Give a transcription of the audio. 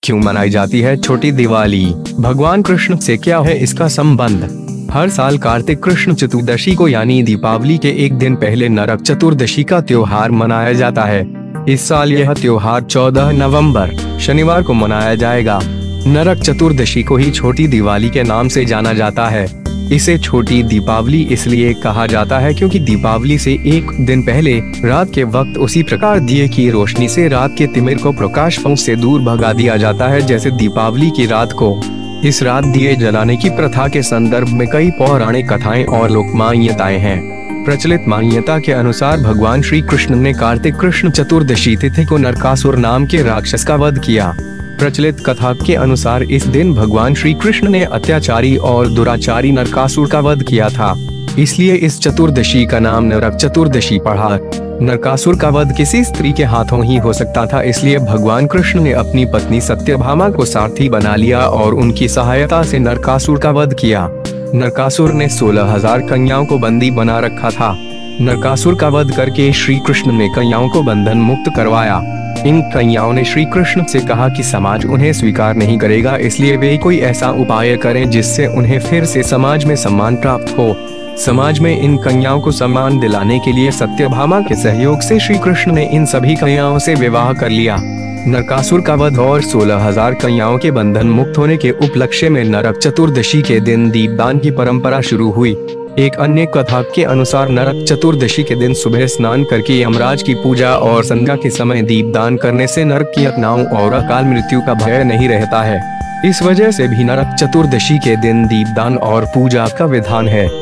क्यों मनाई जाती है छोटी दिवाली? भगवान कृष्ण से क्या है इसका संबंध? हर साल कार्तिक कृष्ण चतुर्दशी को यानी दीपावली के एक दिन पहले नरक चतुर्दशी का त्योहार मनाया जाता है। इस साल यह त्योहार 14 नवंबर शनिवार को मनाया जाएगा। नरक चतुर्दशी को ही छोटी दिवाली के नाम से जाना जाता है। इसे छोटी दीपावली इसलिए कहा जाता है क्योंकि दीपावली से एक दिन पहले रात के वक्त उसी प्रकार दिए की रोशनी से रात के तिमिर को प्रकाश फंस से दूर भगा दिया जाता है जैसे दीपावली की रात को। इस रात दिए जलाने की प्रथा के संदर्भ में कई पौराणिक कथाएं और लोक मान्यताएं हैं। प्रचलित मान्यता के अनुसार भगवान श्री कृष्ण ने कार्तिक कृष्ण चतुर्दशी तिथि को नरकासुर नाम के राक्षस का वध किया। प्रचलित कथा के अनुसार इस दिन भगवान श्री कृष्ण ने अत्याचारी और दुराचारी नरकासुर का वध किया था, इसलिए इस चतुर्दशी का नाम नरक चतुर्दशी पड़ा। नरकासुर का वध किसी स्त्री के हाथों ही हो सकता था, इसलिए भगवान कृष्ण ने अपनी पत्नी सत्यभामा को सारथी बना लिया और उनकी सहायता से नरकासुर का वध किया। नरकासुर ने 16,000 कन्याओं को बंदी बना रखा था। नरकासुर का वध करके श्री कृष्ण ने कन्याओं को बंधन मुक्त करवाया। इन कन्याओं ने श्री कृष्ण से कहा कि समाज उन्हें स्वीकार नहीं करेगा, इसलिए वे कोई ऐसा उपाय करें जिससे उन्हें फिर से समाज में सम्मान प्राप्त हो। समाज में इन कन्याओं को सम्मान दिलाने के लिए सत्यभामा के सहयोग से श्री कृष्ण ने इन सभी कन्याओं से विवाह कर लिया। नरकासुर का वध और 16,000 कन्याओं के बंधन मुक्त होने के उपलक्ष्य में नरक चतुर्दशी के दिन दीपदान की परंपरा शुरू हुई। एक अन्य कथा के अनुसार नरक चतुर्दशी के दिन सुबह स्नान करके यमराज की पूजा और संध्या के समय दीपदान करने से नरक की यातनाओं और अकाल मृत्यु का भय नहीं रहता है। इस वजह से भी नरक चतुर्दशी के दिन दीपदान और पूजा का विधान है।